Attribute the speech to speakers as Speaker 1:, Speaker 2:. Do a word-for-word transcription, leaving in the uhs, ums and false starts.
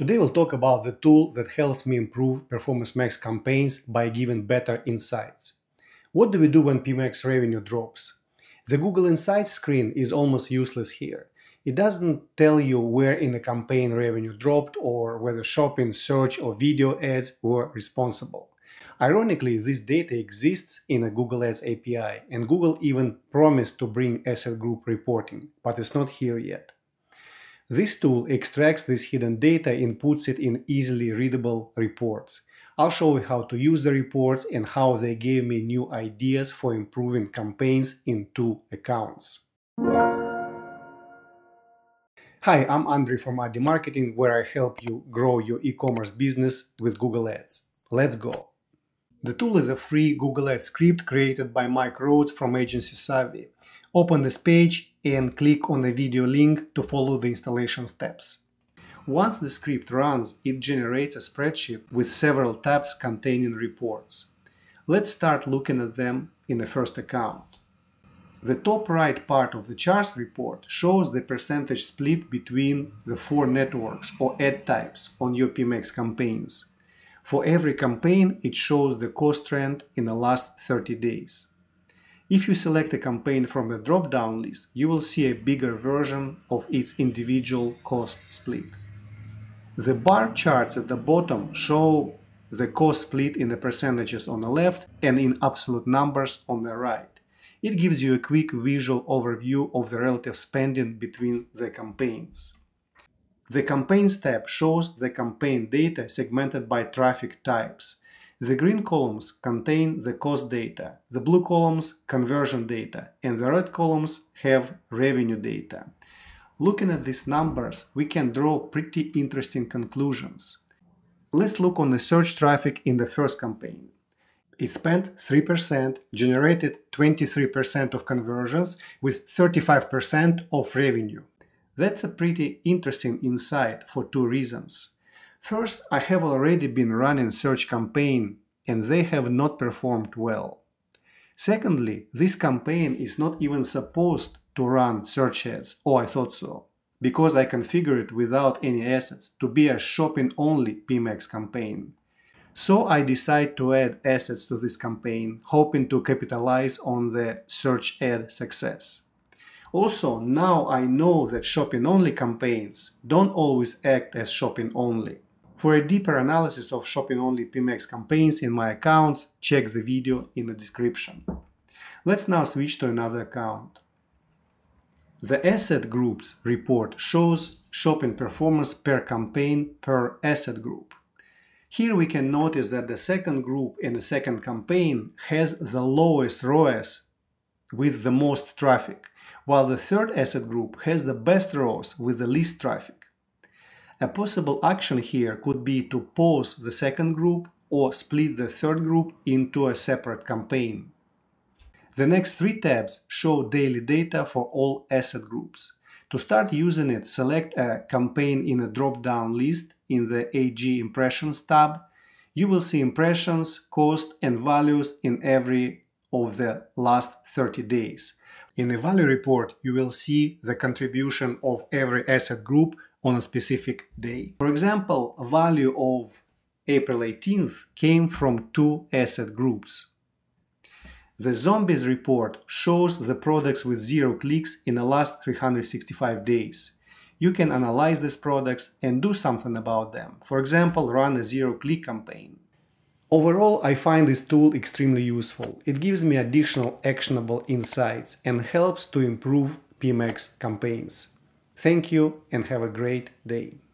Speaker 1: Today we'll talk about the tool that helps me improve Performance Max campaigns by giving better insights. What do we do when P MAX revenue drops? The Google Insights screen is almost useless here. It doesn't tell you where in the campaign revenue dropped or whether shopping, search or video ads were responsible. Ironically, this data exists in a Google Ads A P I, and Google even promised to bring asset group reporting, but it's not here yet. This tool extracts this hidden data and puts it in easily readable reports. I'll show you how to use the reports and how they gave me new ideas for improving campaigns in two accounts. Hi, I'm Andrei from Addi Marketing, where I help you grow your e-commerce business with Google Ads. Let's go! The tool is a free Google Ads script created by Mike Rhodes from Agency Savvy. Open this page and click on the video link to follow the installation steps. Once the script runs, it generates a spreadsheet with several tabs containing reports. Let's start looking at them in the first account. The top right part of the charts report shows the percentage split between the four networks or ad types on your P MAX campaigns. For every campaign, it shows the cost trend in the last thirty days. If you select a campaign from the drop-down list, you will see a bigger version of its individual cost split. The bar charts at the bottom show the cost split in the percentages on the left and in absolute numbers on the right. It gives you a quick visual overview of the relative spending between the campaigns. The Campaigns tab shows the campaign data segmented by traffic types. The green columns contain the cost data, the blue columns conversion data, and the red columns have revenue data. Looking at these numbers, we can draw pretty interesting conclusions. Let's look on the search traffic in the first campaign. It spent three percent, generated twenty-three percent of conversions with thirty-five percent of revenue. That's a pretty interesting insight for two reasons. First, I have already been running search campaign and they have not performed well. Secondly, this campaign is not even supposed to run search ads, or I thought so, because I configured it without any assets to be a shopping-only P MAX campaign. So I decided to add assets to this campaign, hoping to capitalize on the search ad success. Also, now I know that shopping-only campaigns don't always act as shopping-only. For a deeper analysis of shopping-only P MAX campaigns in my accounts, check the video in the description. Let's now switch to another account. The Asset Groups report shows shopping performance per campaign per asset group. Here we can notice that the second group in the second campaign has the lowest R O A S with the most traffic, while the third asset group has the best R O A S with the least traffic. A possible action here could be to pause the second group or split the third group into a separate campaign. The next three tabs show daily data for all asset groups. To start using it, select a campaign in a drop-down list in the A G Impressions tab. You will see impressions, cost and values in every of the last thirty days. In the value report, you will see the contribution of every asset group on a specific day. For example, a value of April eighteenth came from two asset groups. The Zombies report shows the products with zero clicks in the last three hundred sixty-five days. You can analyze these products and do something about them. For example, run a zero-click campaign. Overall, I find this tool extremely useful. It gives me additional actionable insights and helps to improve P MAX campaigns. Thank you and have a great day.